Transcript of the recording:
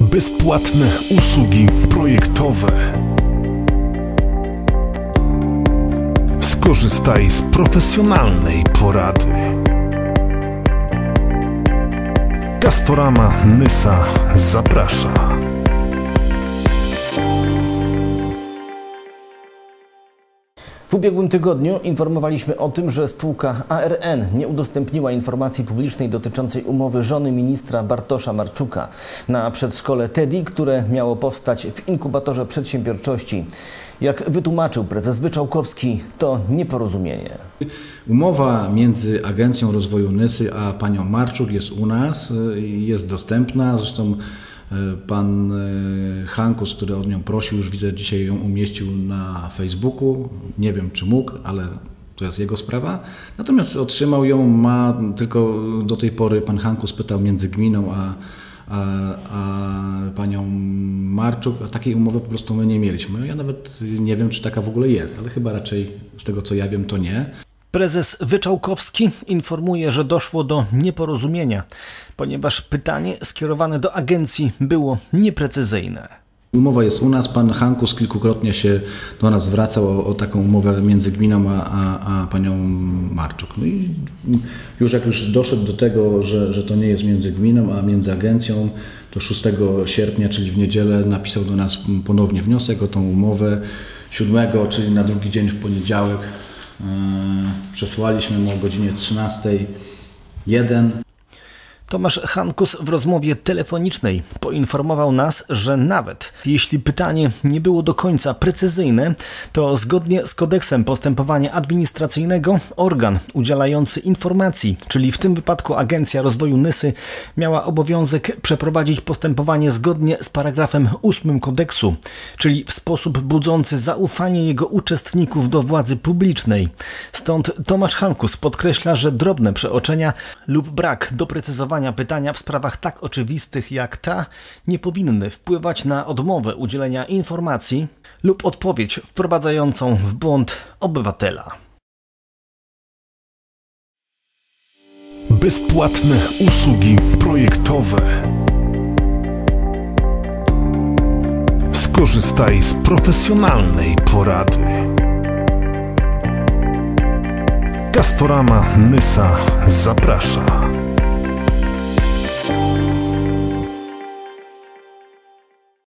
Bezpłatne usługi projektowe. Skorzystaj z profesjonalnej porady. Castorama Nysa zaprasza. W ubiegłym tygodniu informowaliśmy o tym, że spółka ARN nie udostępniła informacji publicznej dotyczącej umowy żony ministra Bartosza Marczuka na przedszkole TEDi, które miało powstać w inkubatorze przedsiębiorczości. Jak wytłumaczył prezes Wyczałkowski, to nieporozumienie. Umowa między Agencją Rozwoju Nysy a panią Marczuk jest u nas, jest dostępna. Zresztą pan Hankus, który o nią prosił, już widzę, dzisiaj ją umieścił na Facebooku. Nie wiem, czy mógł, ale to jest jego sprawa. Natomiast otrzymał ją, ma tylko do tej pory pan Hankus pytał między gminą a panią Marczuk, a takiej umowy po prostu my nie mieliśmy. Ja nawet nie wiem, czy taka w ogóle jest, ale chyba raczej z tego, co ja wiem, to nie. Prezes Wyczałkowski informuje, że doszło do nieporozumienia, ponieważ pytanie skierowane do agencji było nieprecyzyjne. Umowa jest u nas, pan Hankus kilkukrotnie się do nas zwracał o taką umowę między gminą a panią Marczuk. No i jak już doszedł do tego, że to nie jest między gminą, a między agencją, to 6 sierpnia, czyli w niedzielę, napisał do nas ponownie wniosek o tą umowę. 7, czyli na drugi dzień w poniedziałek, przesłaliśmy mu o godzinie 13:01. Tomasz Hankus w rozmowie telefonicznej poinformował nas, że nawet jeśli pytanie nie było do końca precyzyjne, to zgodnie z kodeksem postępowania administracyjnego organ udzielający informacji, czyli w tym wypadku Agencja Rozwoju Nysy, miała obowiązek przeprowadzić postępowanie zgodnie z paragrafem 8 kodeksu, czyli w sposób budzący zaufanie jego uczestników do władzy publicznej. Stąd Tomasz Hankus podkreśla, że drobne przeoczenia lub brak doprecyzowania pytania w sprawach tak oczywistych jak ta nie powinny wpływać na odmowę udzielenia informacji lub odpowiedź wprowadzającą w błąd obywatela. Bezpłatne usługi projektowe. Skorzystaj z profesjonalnej porady. Castorama Nysa zaprasza.